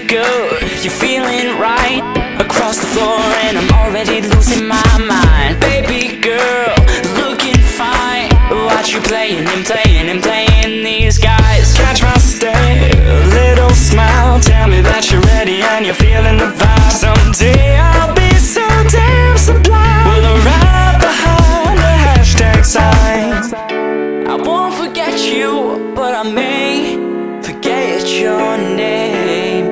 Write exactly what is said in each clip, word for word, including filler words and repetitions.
good, you're feeling right. Across the floor and I'm already losing my mind. Baby girl, looking fine. Watch you playing and playing and playing these guys. Catch my stare, a little smile. Tell me that you're ready and you're feeling the vibe. Someday I'll be so damn sublime. We'll arrive behind the hashtag signs. I won't forget you, but I may forget your name.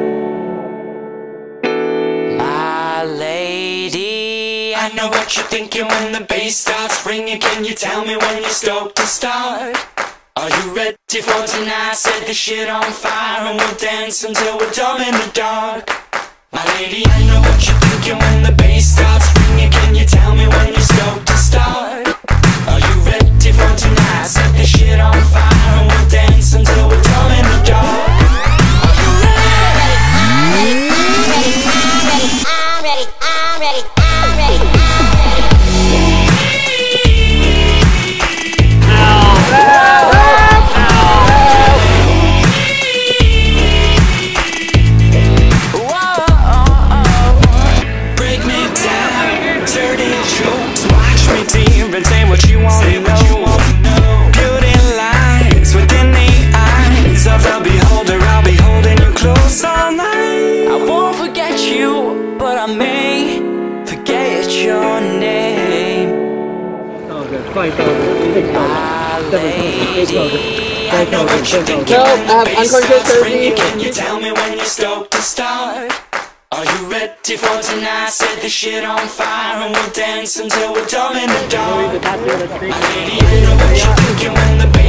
My lady, I know what you're thinking when the bass starts ringing. Can you tell me when you're stoked to start? Are you ready for tonight? Set the shit on fire and we'll dance until we're dumb in the dark. My lady, I know what you're thinking when the bass starts ringing. Can you tell me when you're stoked to start? Are you ready for tonight? Set the shit on fire and we'll dance until we're dumb in the dark. Are you ready? I'm ready, I'm ready, I'm ready, I'm ready, I'm ready, I'm and say what you want to know. Beauty lies within the eyes of the beholder. I'll be holding you close all night. I won't forget you, but I may forget your name. My lady, I know what you're thinking. No, I have unconscious surgery. Can you tell me when you're stoked to start? Are you ready for tonight? Set the shit on fire and we'll dance until we're dumb in the dark. My lady, I know what you're thinking when the bass